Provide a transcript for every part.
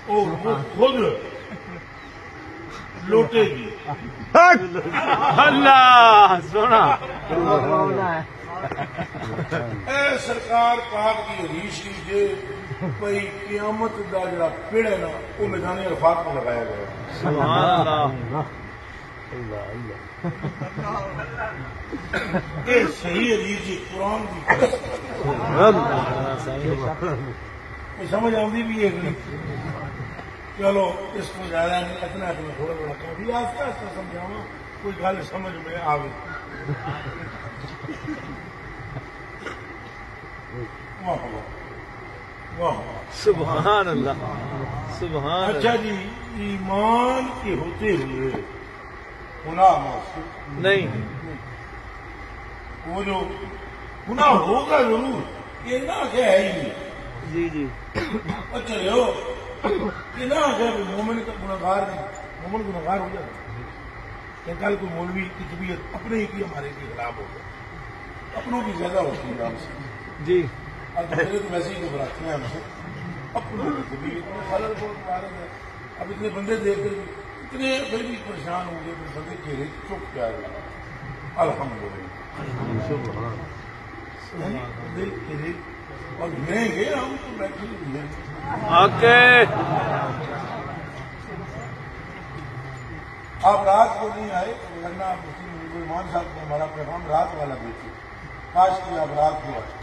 اور وہ خود لوٹے گی. اللہ سونا اے سرکار پاک کی حدیث لیجیے بھائی قیامت کا جڑا پیڑ ہے نا وہ میدان عرفات میں لگایا گیا. سبحان اللہ. یہ صحیح حدیث جی قرآن کی سمجھ آتی بھی ہے. چلو اس کو زیادہ نہیں اتنا تھوڑا تھوڑا کہہ دیا آہستہ آہستہ سمجھاوا کوئی گل سمجھ میں آئے. سبحان اللہ سبحان. اچھا جی ایمان کے ہوتے ہوئے گناہ معصوم نہیں وہ جو گناہ ہوگا ضرور یہ نہ کہ ہے ہی نہیں. جی جی اچھا ہو یہ نہ کہ مومن کا گناہگار نہیں. مومن گناہگار ہو جائے کہ کل کوئی مولوی کی طبیعت اپنے ہی کی ہمارے کے خلاف ہو جائے. اپنوں کی زیادہ ہوتی ہے ہم سے. جی اب میرے تو ویسے ہی گھبراتے ہیں ہم سے. اپنوں کی طبیعت میں خلل بہت مارے ہیں. اب اتنے بندے دیکھ کر اتنے پھر بھی پریشان ہوں گے پھر بندے چہرے چپ کیا ہے. الحمدللہ بندے چہرے اور گریں گے ہم تو بیٹھے ہوئے ہیں. اوکے آپ رات کو نہیں آئے ورنہ آپ مسلمان صاحب کو ہمارا پیغام رات والا دیتے. کاش کی آپ رات کو آئے.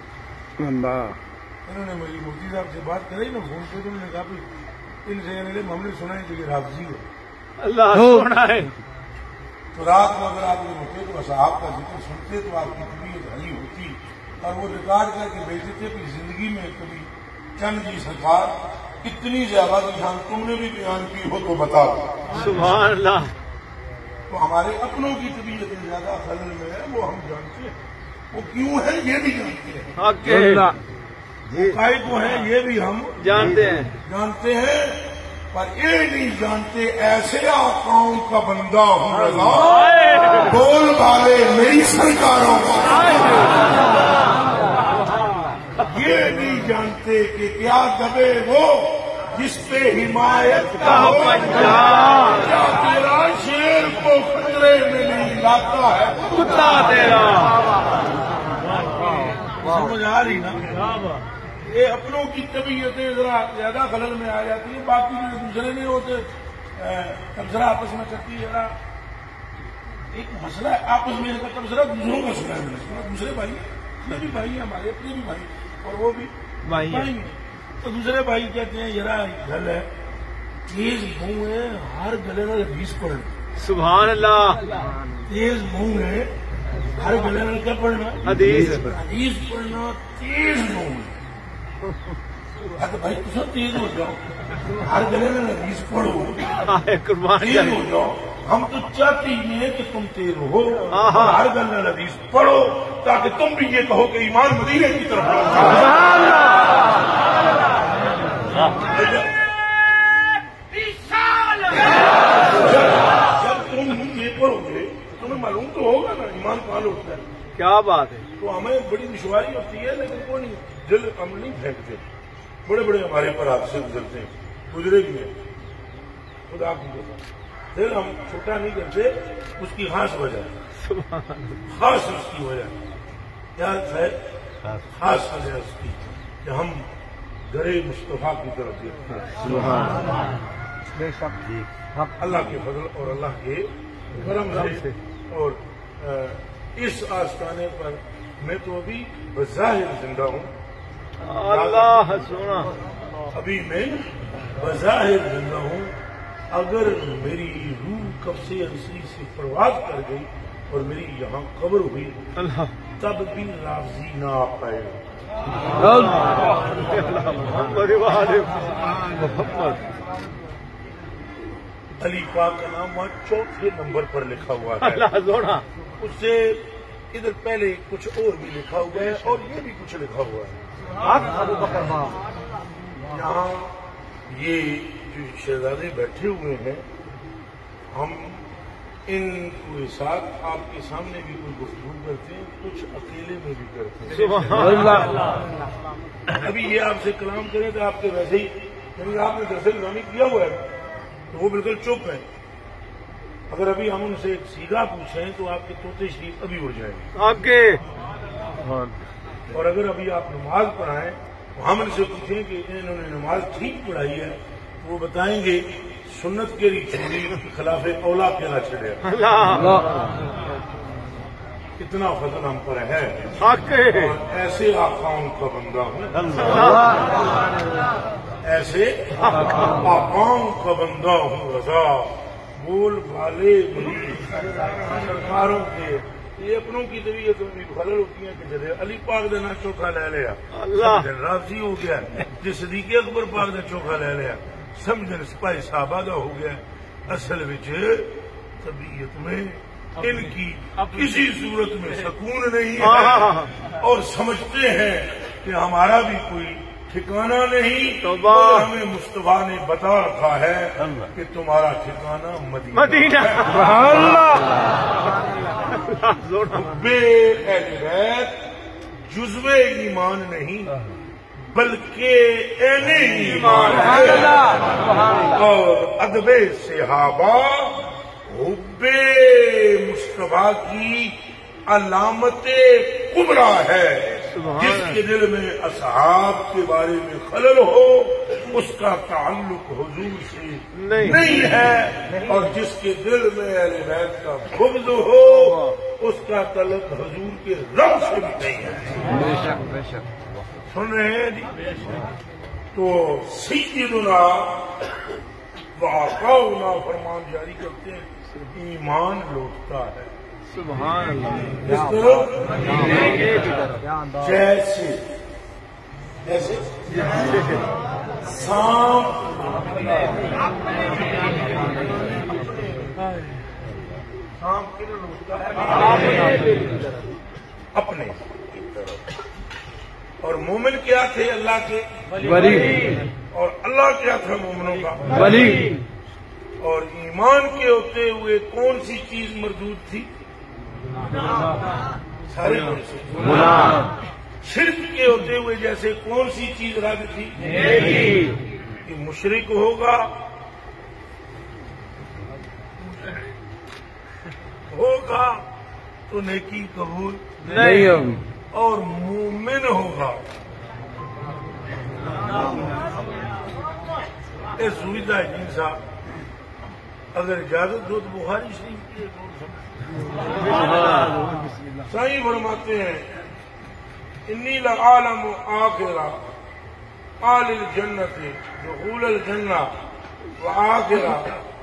انہوں نے میری مفتی صاحب سے بات کری نا فون پہ تو انہوں نے کہا بھی ان سے ہم نے سنا ہے کہ رافضی ہو. اللہ سونا ہے. تو رات کو اگر آپ یہ ہوتے تو اصحاب کا ذکر سنتے تو آپ کی طبیعت ہلی ہوتی اور وہ ریکارڈ کر کے بھیجتے تھے کہ زندگی میں کبھی چند جی سرکار اتنی زیادہ نشان تم نے بھی بیان کی ہو تو بتاؤ. سبحان اللہ. تو ہمارے اپنوں کی طبیعت زیادہ خلل میں ہے وہ ہم جانتے ہیں. وہ کیوں ہے یہ بھی جانتے ہیں. اوکے کائی کو ہے یہ بھی ہم جانتے ہیں. پر یہ نہیں جانتے ایسے آقاؤں کا بندہ ہوں رضا بول والے میری سرکاروں کا. یہ نہیں جانتے کہ کیا دبے وہ جس پہ حمایت کا ہو. کیا تیرا شیر کو خطرے میں نہیں لاتا ہے کتا تیرا. سمجھ آ رہی نا. یہ اپنوں کی طبیعتیں ذرا زیادہ خلل میں آ جاتی ہیں. باقی جو دوسرے نہیں ہوتے تبصرہ آپس میں کرتی ہے. ایک مسئلہ ہے آپس میں کا تبصرہ دوسروں کا سنا ہے. دوسرے بھائی اپنے بھی بھائی ہیں ہمارے اپنے بھی بھائی اور وہ بھی بھائی ہیں. تو دوسرے بھائی کہتے ہیں ذرا گل ہے تیز منہ ہے ہر گلے میں حدیث پڑھنا. سبحان اللہ. تیز منہ ہے ہر گلے میں کیا پڑھنا حدیث پڑھنا. تیز منہ ہے بھائی تصا تیز ہو جاؤ ہر گلے میں حدیث پڑھو قربان تیز ہو جاؤ. ہم تو چاہتے ہی ہیں کہ تم تیز ہو ہر گل میں حدیث پڑھو تاکہ تم بھی یہ کہو کہ ایمان مدینے کی طرف جب تم یہ پڑھو گے تمہیں معلوم تو ہوگا نا ایمان کہاں ہوتا ہے. کیا بات ہے. تو ہمیں بڑی دشواری ہوتی ہے لیکن کوئی نہیں دل ہم نہیں پھینکتے. بڑے بڑے ہمارے پر حادثے گزرتے ہیں گزرے بھی ہیں خدا کی قسم. دل ہم چھوٹا نہیں کرتے اس کی خاص وجہ خاص اس کی وجہ کیا ہے. خاص وجہ اس کی کہ ہم گرے مصطفیٰ کی طرف دیکھتے ہیں. اللہ کے فضل اور اللہ کے کرم سے. اور اس آستانے پر میں تو ابھی بظاہر زندہ ہوں. اللہ سونا. ابھی میں بظاہر زندہ ہوں. اگر میری روح کب سے انسری سے پرواز کر گئی اور میری یہاں قبر ہوئی تب بھی لافظی نہ آ پائے گا. علی پاک کا نام وہاں 4تھے نمبر پر لکھا ہوا ہے. اس سے ادھر پہلے کچھ اور بھی لکھا ہوا ہے اور یہ بھی کچھ لکھا ہوا ہے. یہاں یہ جو شہزادے بیٹھے ہوئے ہیں ہم ان کے ساتھ آپ کے سامنے بھی کوئی گفتگو کرتے ہیں کچھ اکیلے میں بھی کرتے ہیں. ابھی یہ آپ سے کلام کریں تو آپ کے ویسے ہی یعنی آپ نے درس نظامی کیا ہوا ہے تو وہ بالکل چپ ہے. اگر ابھی ہم ان سے ایک سیدھا پوچھیں تو آپ کے طوطے شریف ابھی اڑ جائیں گے. آپ کے اور اگر ابھی آپ نماز پڑھائیں تو ہم ان سے پوچھیں کہ انہوں نے نماز ٹھیک پڑھائی ہے تو وہ بتائیں گے سنت کے لیے چھوڑی خلاف اولا پیلا چڑھے. اللہ اتنا فضل ہم پر ہے. حق ہے. اور ایسے آقاؤں کا بندہ ہوں, ایسے آقاؤں کا بندہ ہوں رضا بول والے سرکاروں کے. یہ اپنوں کی طبیعت میں خلل ہوتی ہیں کہ جیسے علی پاک نے نہ چوکھا لے لیا سمجھن راضی ہو گیا, جس صدیق اکبر پاک نے چوکھا لے لیا سمجھن سپاہی صحابہ کا ہو گیا. اصل وچ طبیعت میں ان کی کسی صورت میں سکون نہیں ہے اور سمجھتے ہیں کہ ہمارا بھی کوئی ٹھکانہ نہیں. اور ہمیں مصطفیٰ نے بتا رکھا ہے کہ تمہارا ٹھکانہ مدینہ ہے. بے اہل بیت جزو ایمان نہیں بلکہ عین ایمان ہے. اور ادب صحابہ حب مصطفیٰ کی علامت کبریٰ ہے. جس کے دل میں اصحاب کے بارے میں خلل ہو اس کا تعلق حضور سے نہیں ہے, اور جس کے دل میں اہل بیت کا بغض ہو اس کا تعلق حضور کے رب سے بھی نہیں ہے. سن رہے ہیں جی؟ تو سیدنا وآقاؤنا فرمان جاری کرتے ہیں ایمان لوٹتا ہے. سبحان اللہ. اس طرح جیسے سانپ کدھر لوٹتا ہے اپنے کی طرف. اور مومن کیا تھے اللہ کے ولی, اور اللہ کیا تھا مومنوں کا ولی. اور ایمان کے ہوتے ہوئے کون سی چیز مردود تھی؟ سارے گناہ. شرک کے ہوتے ہوئے جیسے کون سی چیز رد تھی؟ کہ مشرک ہوگا تو نیکی قبول نہیں ہوگی, اور مومن ہوگا یہ سویدھا ہے. جن صاحب اگر اجازت دو تو بخاری شریف کی صحیح فرماتے ہیں انی لعالم آخرہ آل الجنت دخول الجنہ وآخرہ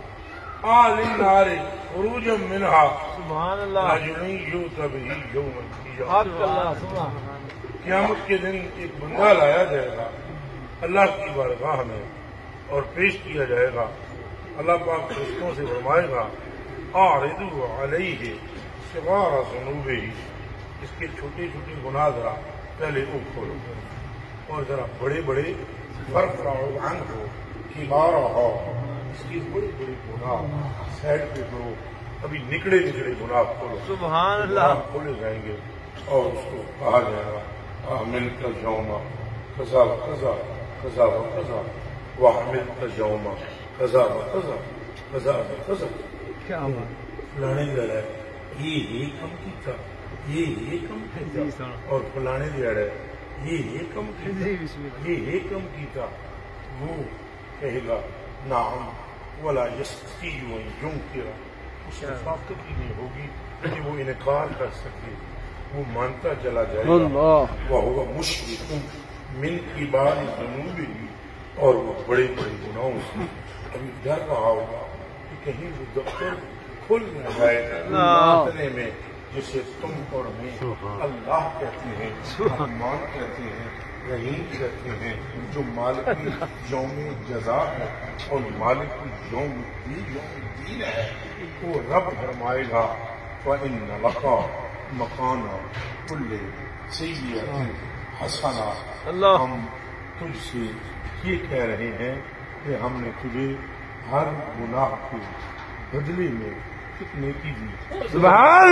آل النار خروجا منہا. سبحان اللہ. رجل یؤتی بہ یوم القیامہ. قیامت کے دن ایک بندہ لایا جائے گا اللہ کی بارگاہ میں اور پیش کیا جائے گا. اللہ پاک فرشتوں سے فرمائے گا اعرضوا علیہ صغار ذنوبہ, اس کے چھوٹے چھوٹے گناہ ذرا پہلے وہ کھولو اور ذرا بڑے بڑے فرفعوا عنہ کبارہ, اس کے بڑے بڑے گناہ سائڈ پہ کرو, ابھی نکڑے نکڑے گناہ کھولو. سبحان اللہ. کھولے جائیں گے اور اس کو کہا جائے گا آمن کا جوما قضا و قضا قضا و قضا وحمل کا جوما قضا و قضا قضا و قضا. کیا فلانے لڑا یہ کم کیتا, یہ کم کیتا, اور فلانے لڑا یہ کم کیتا, یہ کم کیتا. وہ کہے گا نعم ولا یستطیع ان ینکر, اس کو طاقت ہی نہیں ہوگی کہ وہ انکار کر سکے, وہ مانتا چلا جائے گا. وہو مشرک من کبار ذنوبہ, اور وہ بڑے بڑے گناہوں سے ابھی ڈر رہا ہوگا کہ کہیں وہ دفتر کھل نہ جائے اتنے میں جسے تم اور میں اللہ کہتے ہیں, رحمان کہتے ہیں, رحیم کہتے ہیں, جو مالک یوم جزا ہے اور مالک یوم الدین ہے. وہ رب فرمائے گا وَإِنَّ لَكَ مَكَانَ كُلِّ سَيِّئَةٍ حَسَنَةٍ. ہم تجھ سے یہ کہہ رہے ہیں کہ ہم نے تجھے ہر گناہ کے بدلے میں کتنے کی دی. سبحان.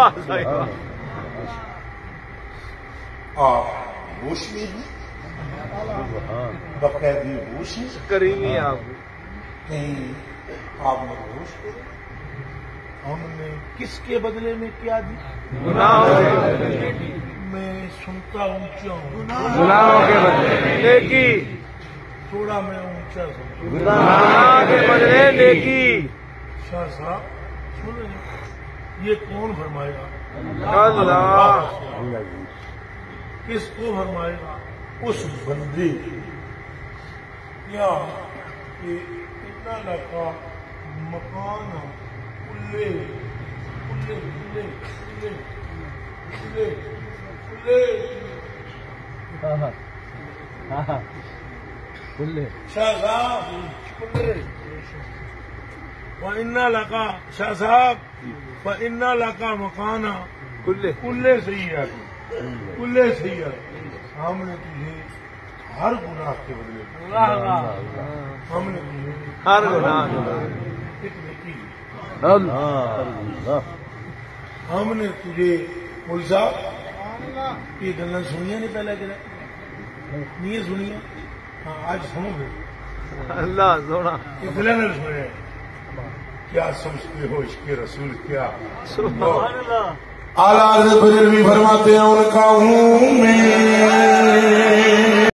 آپ ہوش میں ہیں باقاعدی ہوش ہے، کریمی آپ کہیں آپ مدہوش کرو. ہم نے کس کے بدلے میں کیا دی؟ گناہوں میں سنتا اونچا ہوں، کے بدلے نیکی، تھوڑا میں اونچا سمجھوں. گناہ کے بدلے نیکی. شاہ صاحب سنیں، یہ کون فرمائے گا؟ اللہ. کس کو فرمائے گا؟ اس بندے کیا کہ اتنا لگا مکان کلے کلے کلے کلے کلے کلے شاہ صاحب کلے. وَإِنَّ لَكَ شاہ صاحب وَإِنَّ لَكَ مکانا کلے کلے سیئر کلے سیئر. ہم نے تجھے ہر گناہ کے بدلے ہم نے تجھے ہر گناہ ایک نیکی دی. اللہ. ہم نے تجھے مول صاحب یہ گلیں سنیا نہیں پہلے کہ نہیں سنیا؟ ہاں آج سنو گے. اللہ سونا. اس لیے نہ سنے. کیا سمجھتے ہو عشق رسول کیا؟ سبحان اللہ. اعلیٰ حضرت بریلوی فرماتے ہیں ان کا ہوں میں